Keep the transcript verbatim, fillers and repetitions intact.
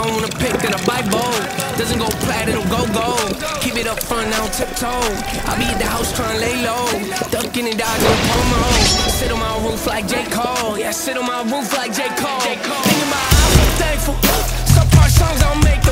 don't wanna pick that a Bible. Doesn't go platinum, go gold. Keep it up front, now tiptoe. I be at the house trying to lay low. Ducking and dodging the promo. Sit on my roof like J. Cole. Yeah, sit on my roof like J. Cole. Thinking about how I'm so thankful. Support songs I don't make